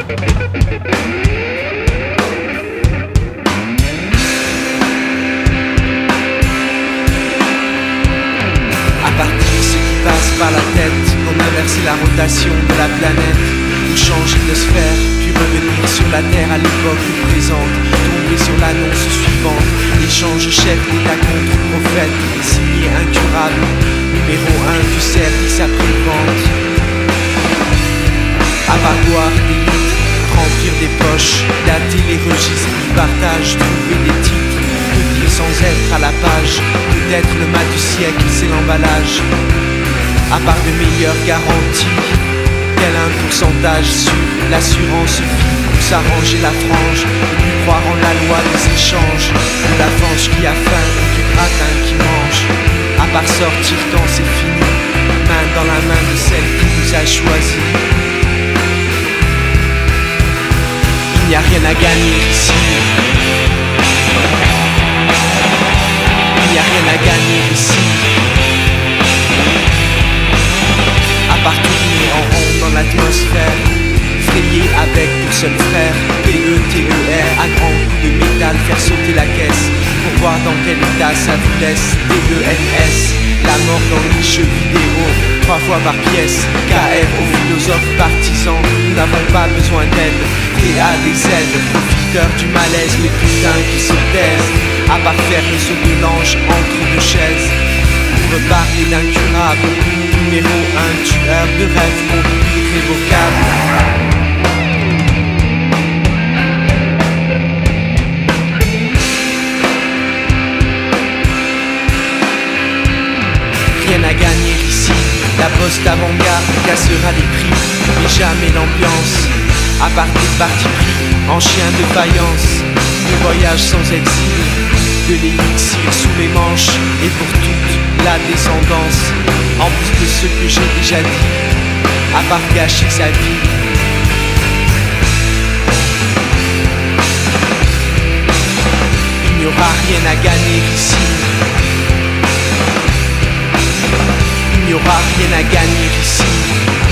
À partir de ce qui passe par la tête, on inverse la rotation de la planète, ou changer de sphère, puis revenir sur la Terre à l'époque présente, tomber sur l'annonce suivante, échange chef d'État contre prophète, signé incurable, numéro 1 du service après-vente. Abattoir des litres, remplir des poches, dater les registres du partage, trouver des titres, dire sans être à la page, peut-être le mat du siècle, c'est l'emballage. À part de meilleures garanties, tel un pourcentage sur l'assurance vie, pour s'arranger la frange, ne plus croire en la loi des échanges, de la fange qui a faim ou du gratin qui mange. À part sortir quand c'est fini, main dans la main de celle qui nous a choisis. Il n'y a rien à gagner ici. Il n'y a rien à gagner ici. À part tourner en rond dans l'atmosphère, frayer avec pour seul frère, P-E-T-E-R, à grands coups de métal, faire sauter la caisse, pour voir dans quel état ça vous laisse, D-E-N-S, la mort dans les jeux vidéo, 3 fois par pièce, K-R aux philosophes partisans, nous n'avons pas besoin d'aide, T-A-D-Z, profiteurs du malaise, les putains qui se taisent, à part faire le saut de l'ange entre deux chaises, pour parler d'incurable, numéro 1 tueur de rêve contre irrévocable. Rien à gagner ici, la poste d'avant-garde cassera les prix, mais jamais l'ambiance, à part des partis pris en chien de faïence, le voyage sans exil, de l'élixir sous les manches, et pour toute la descendance, en plus de ce que j'ai déjà dit, à part gâcher sa vie. Il n'y aura rien à gagner ici. Il n'y aura rien à gagner ici.